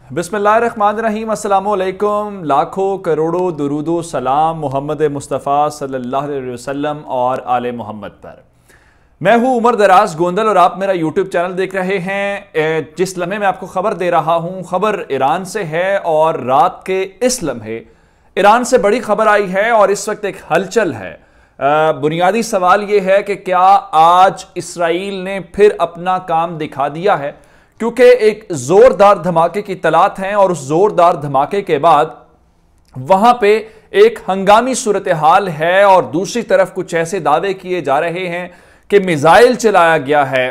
बिस्मिल्लाहिर्रहमानिर्रहीम, अस्सलामुअलैकुम। लाखों करोड़ों दुरूदो सलाम मोहम्मद मुस्तफ़ा सल्लल्लाहु अलैहि वसल्लम और आले मोहम्मद पर। मैं हूं उमर दाराज गोंदल और आप मेरा यूट्यूब चैनल देख रहे हैं। जिस लम्हे मैं आपको खबर दे रहा हूं, खबर ईरान से है और रात के इस लम्हे ईरान से बड़ी खबर आई है और इस वक्त एक हलचल है। बुनियादी सवाल यह है कि क्या आज इसराइल ने फिर अपना काम दिखा दिया है, क्योंकि एक जोरदार धमाके की तलात हैं और उस जोरदार धमाके के बाद वहां पे एक हंगामी सूरत हाल है और दूसरी तरफ कुछ ऐसे दावे किए जा रहे हैं कि मिसाइल चलाया गया है।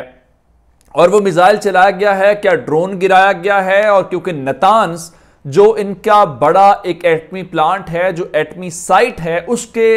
और वो मिसाइल चलाया गया है, क्या ड्रोन गिराया गया है? और क्योंकि नतांज जो इनका बड़ा एक एटमी प्लांट है, जो एटमी साइट है, उसके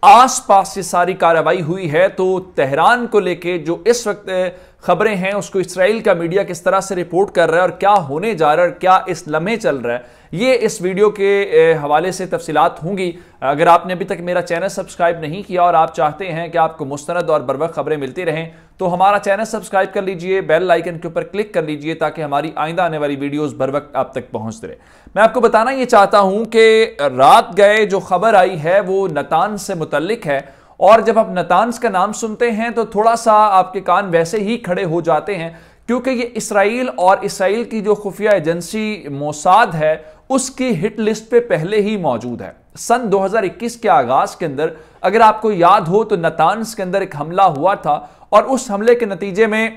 आसपास ये सारी कार्रवाई हुई है, तो तेहरान को लेके जो इस वक्त खबरें हैं उसको इसराइल का मीडिया किस तरह से रिपोर्ट कर रहा है और क्या होने जा रहा है और क्या इस लम्हे चल रहा है, ये इस वीडियो के हवाले से तफसीलात होंगी। अगर आपने अभी तक मेरा चैनल सब्सक्राइब नहीं किया और आप चाहते हैं कि आपको मुस्तनद और बरवक्त खबरें मिलती रहें, तो हमारा चैनल सब्सक्राइब कर लीजिए, बेल आइकन के ऊपर क्लिक कर लीजिए ताकि हमारी आइंदा आने वाली वीडियोस बर वक्त आप तक पहुंचते रहे। मैं आपको बताना ये चाहता हूं कि रात गए जो खबर आई है वो नतांज से मुतल्लिक है। और जब आप नतांज का नाम सुनते हैं तो थोड़ा सा आपके कान वैसे ही खड़े हो जाते हैं, क्योंकि ये इसराइल और इसराइल की जो खुफिया एजेंसी मोसाद है उसकी हिट लिस्ट पे पहले ही मौजूद है। सन 2021 के आगाज के अंदर अगर आपको याद हो तो नतांज के अंदर एक हमला हुआ था और उस हमले के नतीजे में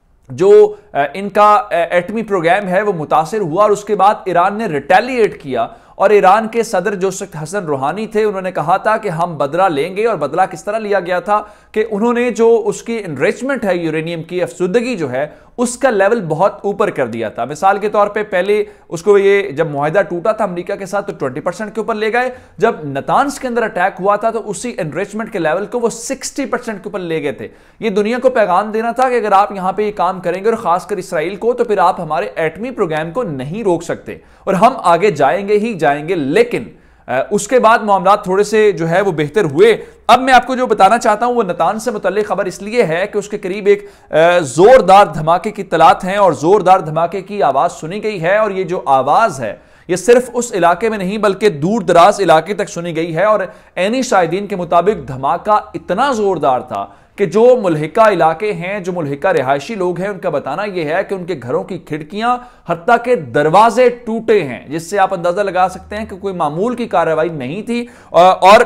जो इनका एटमी प्रोग्राम है वो मुतासिर हुआ और उसके बाद ईरान ने रिटेलिएट किया। और ईरान के सदर जो हसन रूहानी थे, उन्होंने कहा था कि हम बदला लेंगे। और बदला किस तरह लिया गया था कि उन्होंने जो उसकी एनरिचमेंट है, यूरेनियम की अफसुदगी जो है, उसका लेवल बहुत ऊपर कर दिया था। मिसाल के तौर पे पहले उसको ये जब मुआहिदा टूटा था अमेरिका के साथ तो 20% के ऊपर ले गए। जब नतांज के अंदर अटैक हुआ था तो उसी एनरिचमेंट के लेवल को वो 60% के ऊपर ले गए थे। ये दुनिया को पैगाम देना था कि अगर आप यहां पे ये काम करेंगे और खासकर इसराइल को, तो फिर आप हमारे एटमी प्रोग्राम को नहीं रोक सकते और हम आगे जाएंगे ही जाएंगे। लेकिन उसके बाद मामला थोड़े से जो है वो बेहतर हुए। अब मैं आपको जो बताना चाहता हूं वो नतांज से मुतल्लिक खबर इसलिए है कि उसके करीब एक जोरदार धमाके की तलात है और जोरदार धमाके की आवाज सुनी गई है। और ये जो आवाज है ये सिर्फ उस इलाके में नहीं बल्कि दूर दराज इलाके तक सुनी गई है। और ऐनी शाहिदीन के मुताबिक धमाका इतना जोरदार था कि जो मुल्हिका इलाके हैं, जो मुल्हिका रिहायशी लोग हैं, उनका बताना यह है कि उनके घरों की खिड़कियां हत्ता के दरवाजे टूटे हैं, जिससे आप अंदाजा लगा सकते हैं कि कोई मामूल की कार्रवाई नहीं थी। और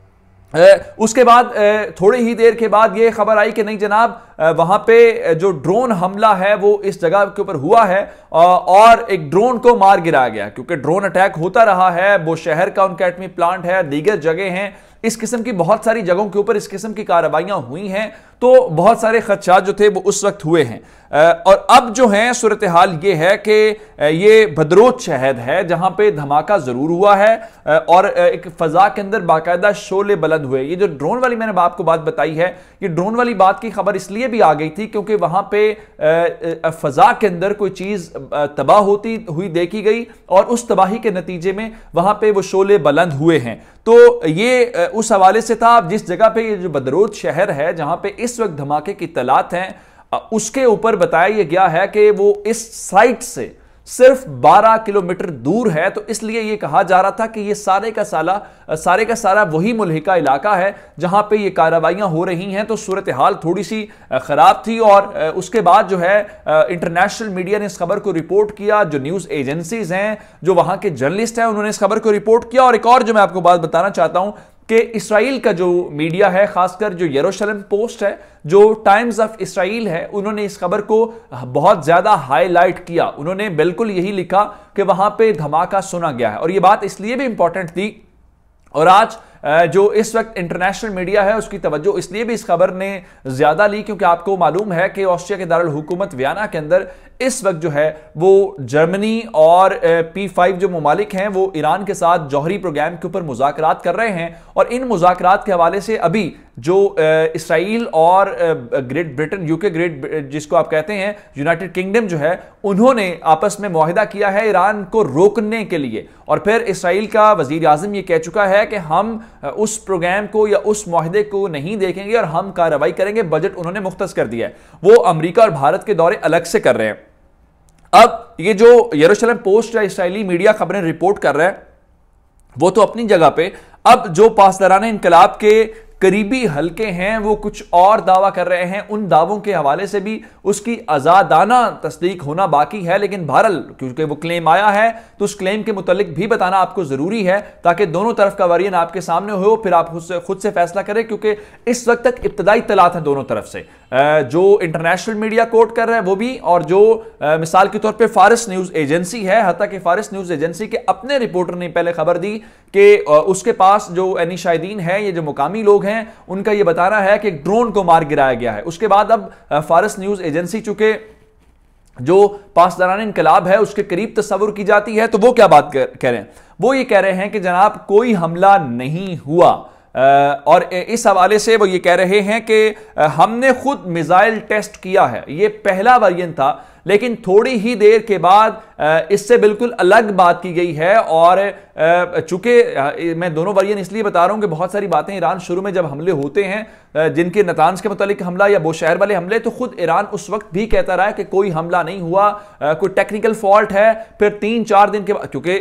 उसके बाद थोड़ी ही देर के बाद यह खबर आई कि नहीं जनाब, वहां पे जो ड्रोन हमला है वो इस जगह के ऊपर हुआ है और एक ड्रोन को मार गिराया गया। क्योंकि ड्रोन अटैक होता रहा है, वो शहर का उनका एटमी प्लांट है, दीगर जगह हैं, इस किस्म की बहुत सारी जगहों के ऊपर इस किस्म की कार्रवाइयां हुई हैं, तो बहुत सारे खदशात जो थे वो उस वक्त हुए हैं। और अब जो है सूरत हाल ये है कि ये बदरोच शहर है जहां पे धमाका जरूर हुआ है और एक फजा के अंदर बाकायदा शोले बुलंद हुए। ये जो ड्रोन वाली मैंने आपको बात बताई है, ये ड्रोन वाली बात की खबर इसलिए भी आ गई थी क्योंकि वहां पे फजा के अंदर कोई चीज तबाह होती हुई देखी गई और उस तबाही के नतीजे में वहां पे वो शोले बुलंद हुए हैं। तो ये उस हवाले से था। जिस जगह पे ये जो बदरोच शहर है जहां पे इस वक्त धमाके की तलात हैं, उसके ऊपर बताया गया है कि वो इस साइट से सिर्फ 12 किलोमीटर दूर है। तो इसलिए यह कहा जा रहा था कि यह सारे का सारा वही मुल्हिका इलाका है जहां पे ये कार्रवाइयां हो रही हैं। तो सूरत हाल थोड़ी सी खराब थी और उसके बाद जो है इंटरनेशनल मीडिया ने इस खबर को रिपोर्ट किया, जो न्यूज एजेंसीज हैं, जो वहां के जर्नलिस्ट हैं, उन्होंने इस खबर को रिपोर्ट किया। और एक और जो मैं आपको बात बताना चाहता हूं कि इसराइल का जो मीडिया है, खासकर जो यरूशलेम पोस्ट है, जो टाइम्स ऑफ इसराइल है, उन्होंने इस खबर को बहुत ज्यादा हाईलाइट किया। उन्होंने बिल्कुल यही लिखा कि वहां पे धमाका सुना गया है। और यह बात इसलिए भी इंपॉर्टेंट थी और आज जो इस वक्त इंटरनेशनल मीडिया है उसकी तवज्जो इसलिए भी इस खबर ने ज्यादा ली क्योंकि आपको मालूम है कि ऑस्ट्रिया के दारुल हुकूमत वियना के अंदर इस वक्त जो है वो जर्मनी और P5 जो ममालिक हैं वो ईरान के साथ जौहरी प्रोग्राम के ऊपर मुज़ाकरात कर रहे हैं। और इन मुज़ाकरात के हवाले से अभी जो इसराइल और ग्रेट ब्रिटेन, यूके ग्रेट जिसको आप कहते हैं यूनाइटेड किंगडम जो है, उन्होंने आपस में मुआहिदा किया है ईरान को रोकने के लिए। और फिर इसराइल का वजीर आज़म ये कह चुका है कि हम उस प्रोग्राम को या उस मुआहिदे को नहीं देखेंगे और हम कार्रवाई करेंगे। बजट उन्होंने मुख्तस कर दिया है। वो अमेरिका और भारत के दौरे अलग से कर रहे हैं। अब ये जो यरूशलेम पोस्ट या इस्राएली मीडिया खबरें रिपोर्ट कर रहा है वो तो अपनी जगह पे, अब जो पासदाराने इनकलाब के करीबी हल्के हैं वो कुछ और दावा कर रहे हैं। उन दावों के हवाले से भी उसकी आजादाना तस्दीक होना बाकी है, लेकिन बहरहाल क्योंकि वो क्लेम आया है तो उस क्लेम के मुतालिक भी बताना आपको जरूरी है ताकि दोनों तरफ का वर्जन आपके सामने हो, फिर आप खुद से फैसला करें। क्योंकि इस वक्त तक इब्तदाई इत्तलात हैं दोनों तरफ से, जो इंटरनेशनल मीडिया कोट कर रहा है वो भी, और जो मिसाल के तौर पर फारिस न्यूज एजेंसी है, हत्ता कि फारिस न्यूज एजेंसी के अपने रिपोर्टर ने पहले खबर दी कि उसके पास जो एनी शाहिदीन है, ये जो मुकामी लोग हैं, उनका यह बताना है कि एक ड्रोन को मार गिराया गया है। उसके बाद अब फारिस न्यूज एजेंसी चूंकि जो पासदारान इनकलाब है उसके करीब तस्वुर की जाती है, तो वो क्या बात कह रहे हैं, वो ये कह रहे हैं कि जनाब कोई हमला नहीं हुआ। और इस हवाले से वो ये कह रहे हैं कि हमने खुद मिसाइल टेस्ट किया है। ये पहला वर्जन था, लेकिन थोड़ी ही देर के बाद इससे बिल्कुल अलग बात की गई है। और चूंकि मैं दोनों वर्जन इसलिए बता रहा हूं कि बहुत सारी बातें ईरान शुरू में जब हमले होते हैं जिनके नतांज के मुतालिक हमला या बोशहर वाले हमले, तो खुद ईरान उस वक्त भी कहता रहा है कि कोई हमला नहीं हुआ, कोई टेक्निकल फॉल्ट है। फिर 3-4 दिन के बाद, क्योंकि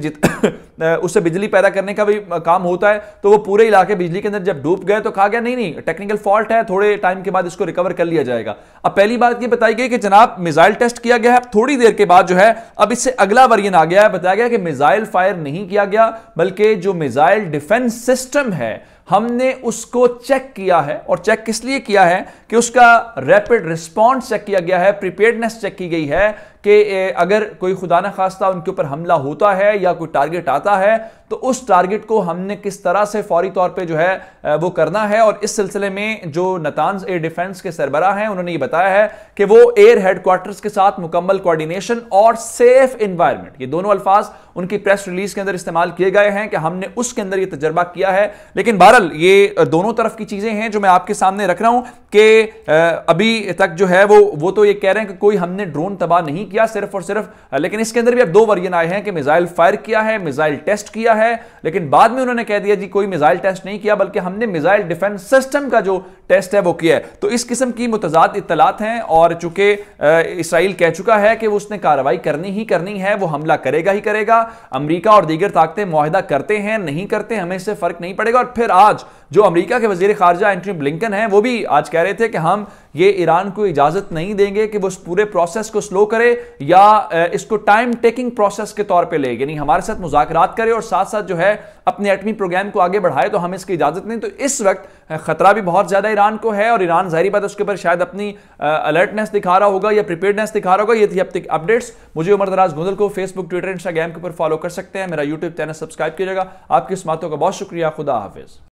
उससे बिजली पैदा करने का भी काम होता है, तो वो पूरे इलाके बिजली के अंदर जब डूब गए तो कहा गया नहीं नहीं टेक्निकल फॉल्ट है, थोड़े टाइम के बाद इसको रिकवर कर लिया जाएगा। अब पहली बात ये बताई गई कि जनाब मिसाइल टेस्ट किया गया है, थोड़ी देर के बाद जो है अब इससे अगला वर्जन आ गया है, बताया गया कि मिसाइल फायर नहीं किया गया, बल्कि जो मिसाइल डिफेंस सिस्टम है हमने उसको चेक किया है। और चेक किस लिए किया है कि उसका रैपिड रिस्पॉन्स चेक किया गया है, प्रिपेयर्डनेस चेक की गई है कि अगर कोई खुदा न खास्ता उनके ऊपर हमला होता है या कोई टारगेट आता है तो उस टारगेट को हमने किस तरह से फौरी तौर पे जो है वो करना है। और इस सिलसिले में जो नतांज एयर डिफेंस के सरबराह हैं उन्होंने ये बताया है कि वो एयर हेडक्वार्टर्स के साथ मुकम्मल कोऑर्डिनेशन और सेफ एनवायरनमेंट, ये दोनों अल्फाज उनकी प्रेस रिलीज के अंदर इस्तेमाल किए गए हैं कि हमने उसके अंदर ये तजर्बा किया है। लेकिन बहरहाल ये दोनों तरफ की चीजें हैं जो मैं आपके सामने रख रहा हूं कि अभी तक जो है वो तो ये कह रहे हैं कि कोई हमने ड्रोन तबाह नहीं किया सिर्फ और सिर्फ, लेकिन इसके अंदर भी अब 2 वर्जन आए हैं कि मिसाइल फायर किया है, मिसाइल टेस्ट किया है, लेकिन बाद में उन्होंने कह दिया जी कोई मिसाइल टेस्ट नहीं किया बल्कि हमने मिसाइल डिफेंस सिस्टम का जो टेस्ट है वो किया है। तो इस किस्म की मुतजाद इत्तलात हैं और चूंकि इसराइल कह चुका है कि वो उसने कार्रवाई करनी ही करनी है, वो हमला करेगा ही करेगा। अमेरिका और दीगर ताकतें मुआहिदा करते हैं नहीं करते हमें इससे फर्क नहीं पड़ेगा। और फिर आज जो अमेरिका के वजीर खारजा एंटनी ब्लिंकन है वो भी आज कह रहे थे कि हम ये ईरान को इजाजत नहीं देंगे कि वो इस पूरे प्रोसेस को स्लो करे या इसको टाइम टेकिंग प्रोसेस के तौर पे ले, यानी हमारे साथ मुज़ाकरात करे और साथ साथ जो है अपने एटमी प्रोग्राम को आगे बढ़ाए, तो हमें इसकी इजाजत नहीं। तो इस वक्त खतरा भी बहुत ज्यादा ईरान को है और ईरान जाहिर बात उसके ऊपर शायद अपनी अलर्टनेस दिखा रहा होगा या प्रिपेयर्डनेस दिखा रहा होगा। ये थी अब तक अपडेट्स। मुझे उमर दराज गोंदल को फेसबुक, ट्विटर, इंस्टाग्राम के ऊपर फॉलो कर सकते हैं। मेरा यूट्यूब चैनल सब्सक्राइब कीजिएगा। आपकी इस बातों का बहुत शुक्रिया। खुदा हाफिज।